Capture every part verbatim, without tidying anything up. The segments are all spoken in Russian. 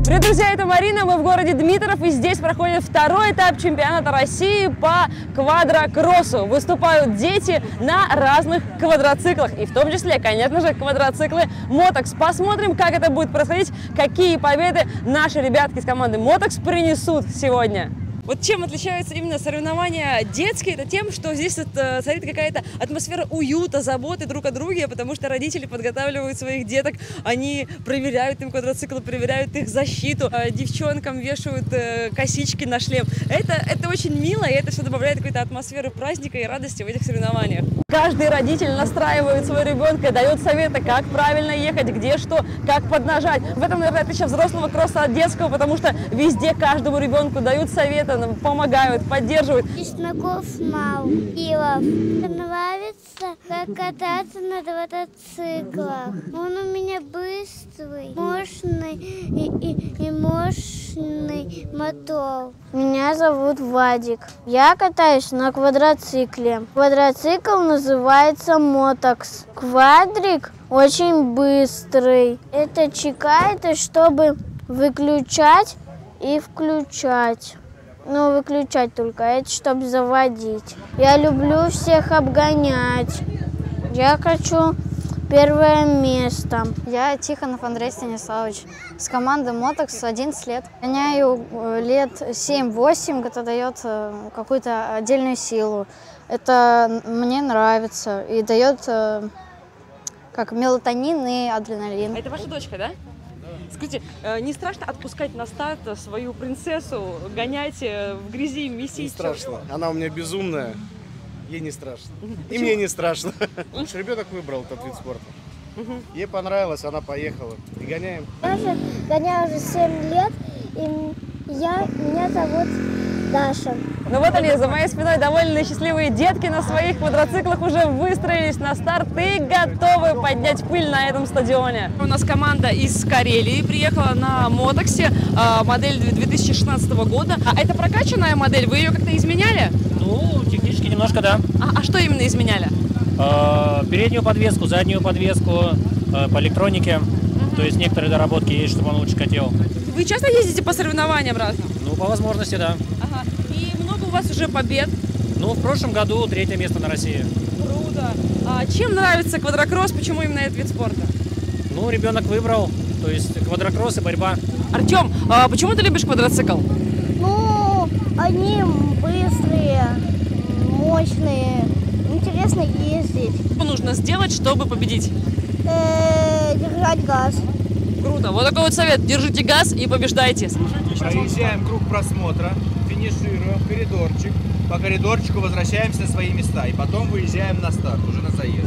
Привет, друзья, это Марина, мы в городе Дмитров, и здесь проходит второй этап чемпионата России по квадрокроссу. Выступают дети на разных квадроциклах, и в том числе, конечно же, квадроциклы Motox. Посмотрим, как это будет происходить, какие победы наши ребятки из команды Motox принесут сегодня. Вот чем отличаются именно соревнования детские, это тем, что здесь это, царит какая-то атмосфера уюта, заботы друг о друге, потому что родители подготавливают своих деток, они проверяют им квадроциклы, проверяют их защиту, девчонкам вешают косички на шлем. Это, это очень мило, и это все добавляет какой-то атмосферы праздника и радости в этих соревнованиях. Каждый родитель настраивает своего ребенка, дает советы, как правильно ехать, где что, как поднажать. В этом, наверное, отличие взрослого кросса от детского, потому что везде каждому ребенку дают советы, помогают, поддерживают. Чесноков мало. Килов. Нравится, как кататься на мотоциклах. Он у меня быстрый, мощный и, и, и мощный мотор. Меня зовут Вадик. Я катаюсь на квадроцикле. Квадроцикл называется Motox. Квадрик очень быстрый. Это чека, это чтобы выключать и включать. Ну, выключать только, это чтобы заводить. Я люблю всех обгонять. Я хочу первое место. Я Тихонов Андрей Станиславович. С команды Motox одиннадцать лет. Гоняю лет семь-восемь, это дает какую-то отдельную силу. Это мне нравится и дает как мелатонин и адреналин. А это ваша дочка, да? Скажите, не страшно отпускать на старт свою принцессу, гонять в грязи, месить? Не страшно. Она у меня безумная. Ей не страшно. И мне не страшно. Ребенок выбрал этот вид спорта. Ей понравилось, она поехала. И гоняем. Я же гоняю уже семь лет, и я, меня зовут Даша. Ну вот они, за моей спиной довольно счастливые детки на своих квадроциклах уже выстроились на старт и готовы поднять пыль на этом стадионе. У нас команда из Карелии приехала на Мотоксе, модель две тысячи шестнадцатого года. А это прокачанная модель, вы ее как-то изменяли? Ну, технически немножко, да. А, а что именно изменяли? Э, переднюю подвеску, заднюю подвеску, э, по электронике. Uh-huh. То есть некоторые доработки есть, чтобы он лучше катил. Вы часто ездите по соревнованиям разным? Ну, по возможности, да. Ага. И много у вас уже побед? Ну, в прошлом году третье место на России. Круто. А чем нравится квадрокросс? Почему именно этот вид спорта? Ну, ребенок выбрал. То есть квадрокросс и борьба. Артем, а почему ты любишь квадроцикл? Ну, они быстрые, мощные, интересно ездить. Что нужно сделать, чтобы победить? Э-э, держать газ. Круто. Вот такой вот совет. Держите газ и побеждайте. Проезжаем круг просмотра, финишируем коридорчик. По коридорчику возвращаемся на свои места и потом выезжаем на старт, уже на заезд.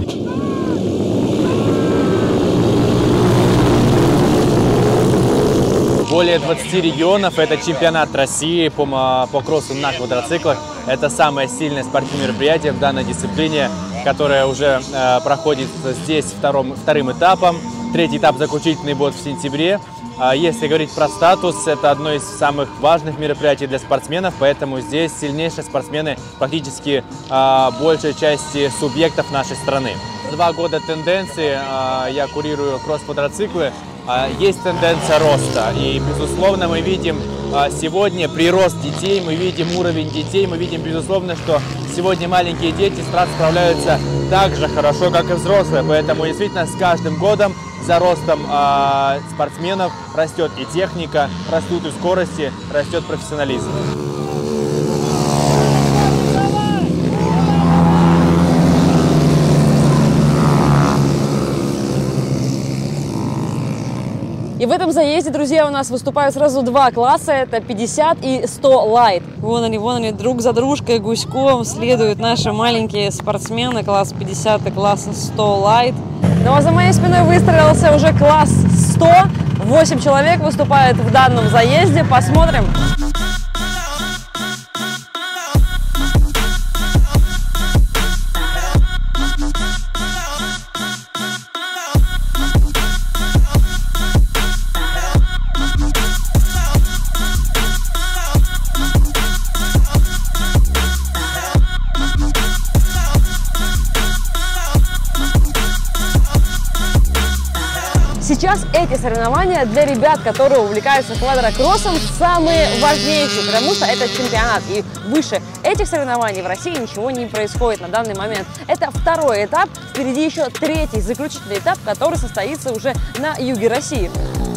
Более двадцати регионов, это чемпионат России по, по кроссу на квадроциклах. Это самое сильное спортивное мероприятие в данной дисциплине, которое уже э, проходит здесь втором, вторым этапом. Третий этап заключительный будет в сентябре. Если говорить про статус, это одно из самых важных мероприятий для спортсменов, поэтому здесь сильнейшие спортсмены практически э, большей части субъектов нашей страны. Два года тенденции, э, я курирую кросс-квадроциклы, э, есть тенденция роста. И, безусловно, мы видим э, сегодня прирост детей, мы видим уровень детей, мы видим, безусловно, что сегодня маленькие дети справляются так же хорошо, как и взрослые. Поэтому, действительно, с каждым годом за ростом э, спортсменов растет и техника, растут и скорости, растет профессионализм. И в этом заезде, друзья, у нас выступают сразу два класса, это пятьдесят и сто лайт. Вон они, вон они, друг за дружкой, гуськом следуют наши маленькие спортсмены, класс пятьдесят и класс сто лайт. Ну а за моей спиной выстроился уже класс сто, восемь человек выступает в данном заезде, посмотрим. Сейчас эти соревнования для ребят, которые увлекаются квадрокроссом, самые важнейшие, потому что это чемпионат. И выше этих соревнований в России ничего не происходит на данный момент. Это второй этап, впереди еще третий, заключительный этап, который состоится уже на юге России.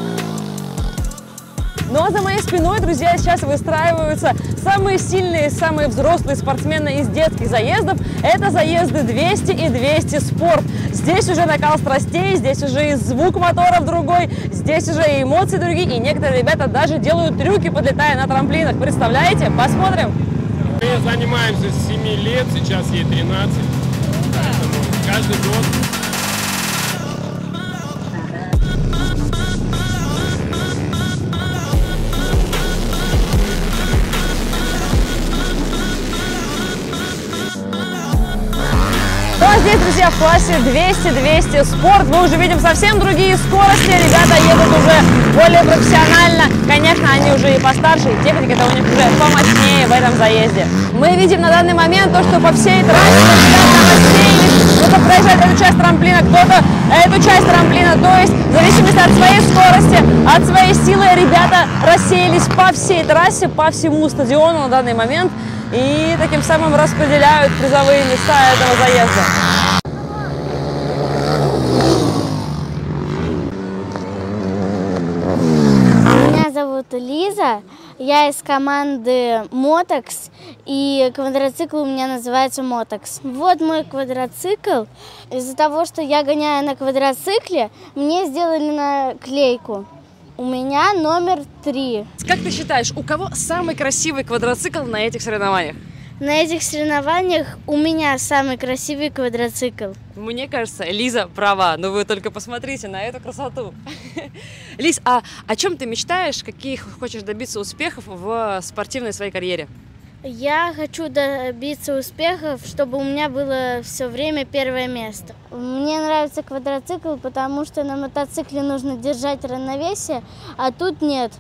Ну а за моей спиной, друзья, сейчас выстраиваются самые сильные, самые взрослые спортсмены из детских заездов. Это заезды двести и двести спорт. Здесь уже накал страстей, здесь уже и звук моторов другой, здесь уже и эмоции другие. И некоторые ребята даже делают трюки, подлетая на трамплинах. Представляете? Посмотрим. Мы занимаемся с семи лет, сейчас ей тринадцать. Поэтому каждый год. Ну а здесь, друзья, в классе двести двести спорт мы уже видим совсем другие скорости. Ребята едут уже более профессионально. Конечно, они уже и постарше, и техника-то у них уже помощнее в этом заезде. Мы видим на данный момент то, что по всей трассе ребята рассеялись. Кто-то проезжает эту часть трамплина, кто-то эту часть трамплина. То есть, в зависимости от своей скорости, от своей силы, ребята рассеялись по всей трассе, по всему стадиону на данный момент. И таким самым распределяют призовые места этого заезда. Меня зовут Лиза, я из команды Мотокс, и квадроцикл у меня называется Мотокс. Вот мой квадроцикл. Из-за того, что я гоняю на квадроцикле, мне сделали наклейку. У меня номер три. Как ты считаешь, у кого самый красивый квадроцикл на этих соревнованиях? На этих соревнованиях у меня самый красивый квадроцикл. Мне кажется, Лиза права, но вы только посмотрите на эту красоту. Лиз, а о чем ты мечтаешь, каких хочешь добиться успехов в спортивной своей карьере? Я хочу добиться успехов, чтобы у меня было все время первое место. Мне нравится квадроцикл, потому что на мотоцикле нужно держать равновесие, а тут нет.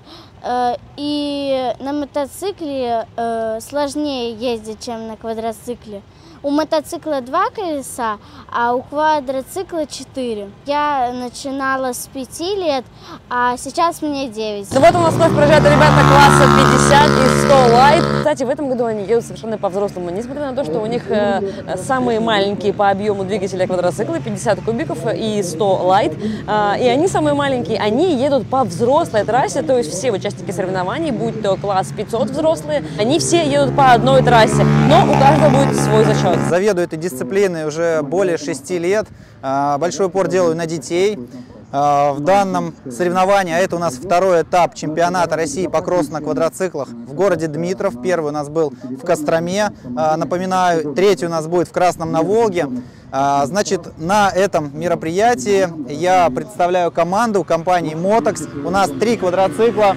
И на мотоцикле сложнее ездить, чем на квадроцикле. У мотоцикла два колеса, а у квадроцикла четыре. Я начинала с пяти лет, а сейчас мне девять. Ну вот у нас вновь проезжают ребята класса пятьдесят и сто лайт. Кстати, в этом году они едут совершенно по-взрослому. Несмотря на то, что у них э, самые маленькие по объему двигателя квадроциклы, пятьдесят кубиков и сто лайт. Э, и они самые маленькие, они едут по взрослой трассе, то есть все участники соревнований, будь то класс пятьсот взрослые, они все едут по одной трассе, но у каждого будет свой зачет. Заведую этой дисциплиной уже более шести лет. Большой упор делаю на детей. В данном соревновании, а это у нас второй этап чемпионата России по кроссу на квадроциклах в городе Дмитров. Первый у нас был в Костроме, напоминаю, третий у нас будет в Красном на Волге. Значит, на этом мероприятии я представляю команду компании Мотокс. У нас три квадроцикла.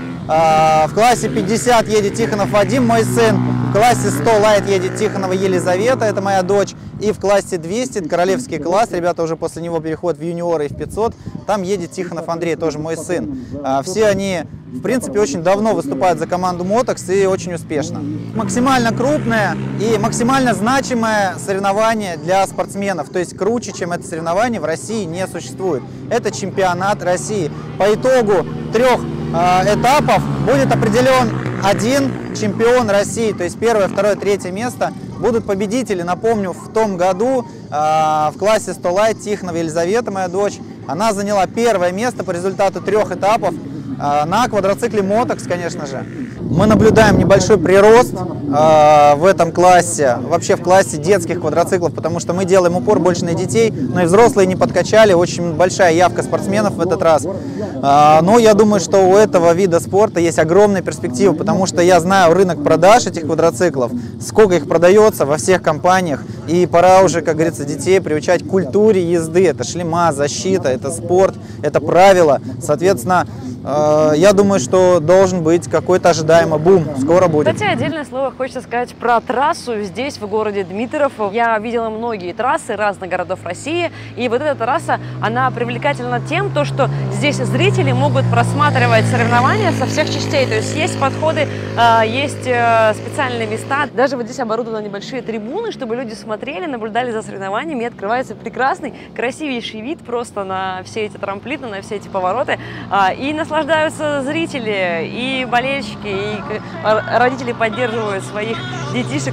В классе пятьдесят едет Тихонов Вадим, мой сын. В классе сто лайт едет Тихонова Елизавета, это моя дочь. И в классе двести, это королевский класс, ребята уже после него переходят в юниоры и в пятьсот. Там едет Тихонов Андрей, тоже мой сын. Все они, в принципе, очень давно выступают за команду Мотокс и очень успешно. Максимально крупное и максимально значимое соревнование для спортсменов. То есть круче, чем это соревнование, в России не существует. Это чемпионат России. По итогу трех этапов будет определен один чемпион России, то есть первое, второе, третье место будут победители. Напомню, в том году э, в классе сто лайт Тихонова Елизавета, моя дочь, она заняла первое место по результату трех этапов э, на квадроцикле Мотокс, конечно же. Мы наблюдаем небольшой прирост э, в этом классе, вообще в классе детских квадроциклов, потому что мы делаем упор больше на детей, но и взрослые не подкачали, очень большая явка спортсменов в этот раз. Э, но я думаю, что у этого вида спорта есть огромные перспективы, потому что я знаю рынок продаж этих квадроциклов, сколько их продается во всех компаниях, и пора уже, как говорится, детей приучать к культуре езды. Это шлема, защита, это спорт, это правила. Соответственно, я думаю, что должен быть какой-то ожидаемый бум. Скоро будет. Кстати, отдельное слово хочется сказать про трассу здесь, в городе Дмитров. Я видела многие трассы разных городов России, и вот эта трасса, она привлекательна тем, то, что здесь зрители могут просматривать соревнования со всех частей. То есть есть подходы, есть специальные места. Даже вот здесь оборудованы небольшие трибуны, чтобы люди смотрели, наблюдали за соревнованиями, и открывается прекрасный, красивейший вид просто на все эти трамплины, на все эти повороты. И наслаждаются зрители, и болельщики, и родители поддерживают своих детишек.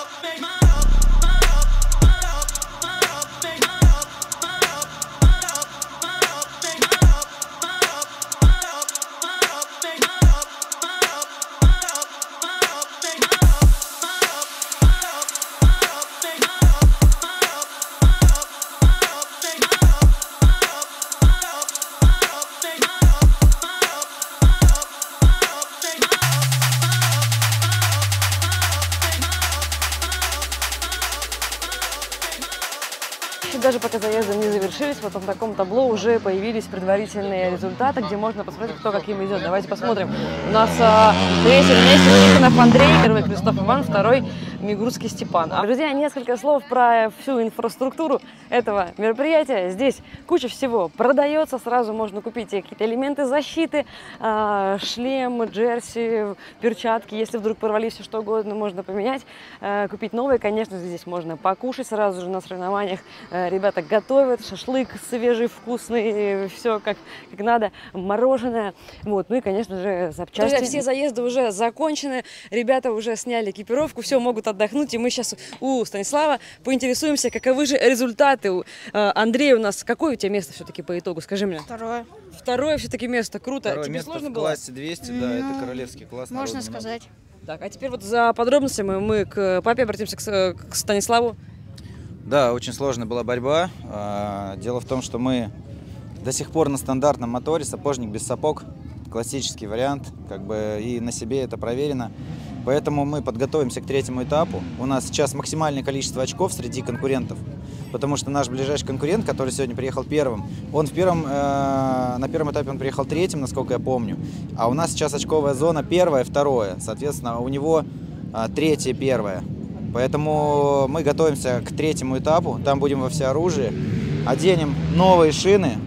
Даже пока заезды не завершились, вот на таком табло уже появились предварительные результаты, где можно посмотреть, кто каким идет. Давайте посмотрим. У нас а, третье место Тихонов Андрей, первый Крестов Иван, второй Мигурский Степан. А, друзья, несколько слов про всю инфраструктуру этого мероприятия. Здесь куча всего продается, сразу можно купить какие-то элементы защиты, а, шлем, джерси, перчатки. Если вдруг порвались, все что угодно, можно поменять, а, купить новые. Конечно, здесь можно покушать сразу же на соревнованиях. Ребята готовят шашлык свежий, вкусный, все как, как надо, мороженое. Вот. Ну и, конечно же, запчасти. Друзья, все заезды уже закончены, ребята уже сняли экипировку, все, могут отдохнуть. И мы сейчас у Станислава поинтересуемся, каковы же результаты. Андрей, у нас какое у тебя место все-таки по итогу? Скажи мне. Второе. Второе все-таки место, круто. Второе Тебе место сложно в было? классе двести, да, это королевский класс. Можно сказать. Так, а теперь вот за подробностями мы к папе обратимся, к, к Станиславу. Да, очень сложная была борьба. Дело в том, что мы до сих пор на стандартном моторе, сапожник без сапог, классический вариант, как бы и на себе это проверено. Поэтому мы подготовимся к третьему этапу. У нас сейчас максимальное количество очков среди конкурентов, потому что наш ближайший конкурент, который сегодня приехал первым, он в первом, э, на первом этапе он приехал третьим, насколько я помню, а у нас сейчас очковая зона первая, второе, соответственно, у него э, третье, первое. Поэтому мы готовимся к третьему этапу, там будем во всеоружии, оденем новые шины,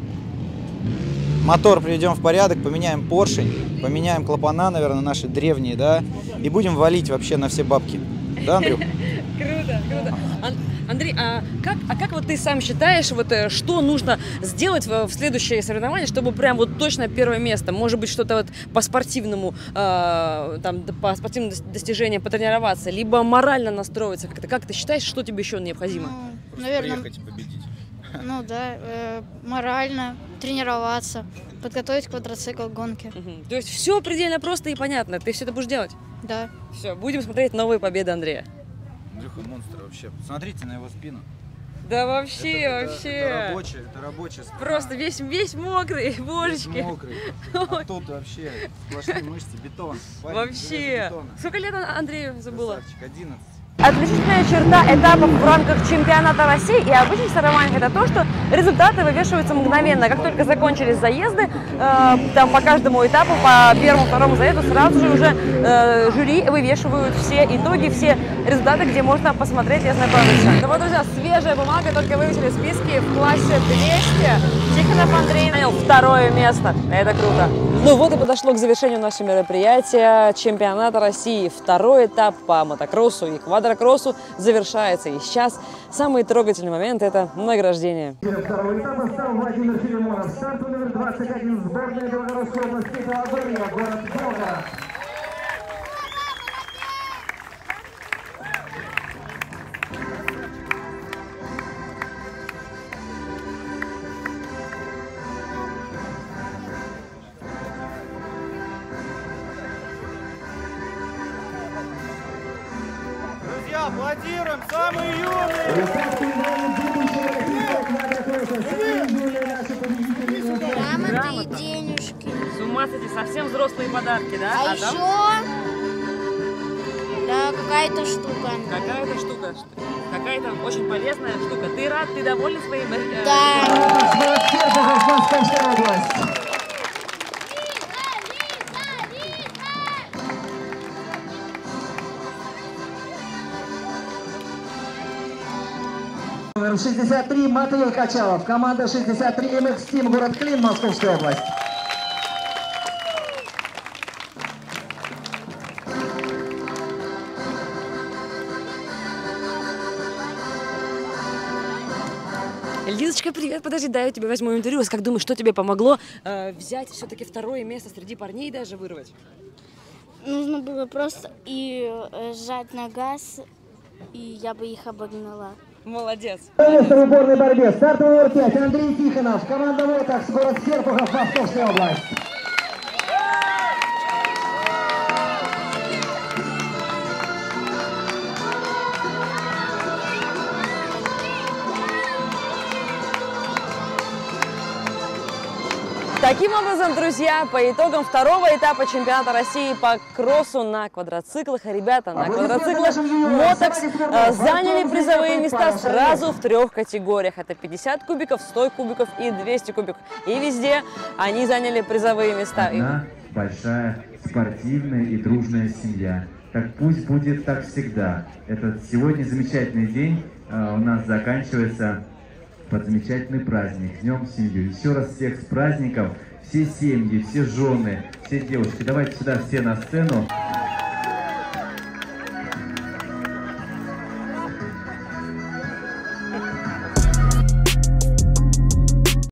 мотор приведем в порядок, поменяем поршень, поменяем клапана, наверное, наши древние, да, и будем валить вообще на все бабки. Да, Андрюх? Круто, круто. Андрей, а как, а как вот ты сам считаешь, вот, что нужно сделать в, в следующее соревнование, чтобы прям вот точно первое место? Может быть, что-то вот по спортивному, э, там, по спортивному достижению потренироваться, либо морально настроиться как-то? Как ты считаешь, что тебе еще необходимо? Ну, наверное, приехать и победить. Ну да, э, морально тренироваться, подготовить квадроцикл к гонке. Угу. То есть все предельно просто и понятно. Ты все это будешь делать? Да. Все, будем смотреть новые победы Андрея. Андрюха монстр вообще. Посмотрите на его спину. Да вообще, это, вообще. Это, это рабочая, это рабочая спина. Просто весь, весь мокрый, божечки. Весь мокрый. А тут вообще сплошные мышцы, бетон. Парень, вообще. Сколько лет Андрею забыла? Красавчик, одиннадцать. Отличительная черта этапов в рамках чемпионата России и обычных соревнований — это то, что результаты вывешиваются мгновенно. Как только закончились заезды, э, там по каждому этапу, по первому, второму заезду сразу же уже э, жюри вывешивают все итоги, все результаты, где можно посмотреть и ознакомиться. Ну вот, друзья, свежая бумага, только вывесили списки в классе двести. Тихонов Андрей занял второе место. Это круто. Ну вот и подошло к завершению наше мероприятие чемпионата России. Второй этап по мотокроссу и квадрокроссу завершается. И сейчас самый трогательный момент – это награждение. Второго этапа стал Владимир Филимонов. Старт номер двадцать один. Сборная Белгородской области Белогорья, город Белгород. Аплодируем, самые юные! Грамоты и денежки. С ума сойти, совсем взрослые подарки, да? А, а еще... там... Да, какая-то штука. Какая-то штука. Какая-то очень полезная штука. Ты рад, ты доволен своим... Да. шестьдесят три Матвей Качалов. Команда шестьдесят три эм икс Team, город Клин, Московская область. Лизочка, привет, подожди, дай я тебе возьму интервью. Как думаешь, что тебе помогло э, взять все-таки второе место среди парней даже вырвать? Нужно было просто и э, сжать на газ, и я бы их обогнала. Молодец. Место в уборной борьбе. Стартовый номер пять. Андрей Тихонов. Команда Мотокс, город Серпухов, Московская область. Таким образом, друзья, по итогам второго этапа чемпионата России по кроссу на квадроциклах, ребята на квадроциклах Мотокс э, заняли призовые места сразу в трех категориях. Это пятьдесят кубиков, сто кубиков и двести кубиков. И везде они заняли призовые места. Одна большая спортивная и дружная семья. Так пусть будет так всегда. Этот сегодня замечательный день э, у нас заканчивается под замечательный праздник, с Днем Семью. Еще раз всех с праздником, все семьи, все жены, все девушки. Давайте сюда все на сцену.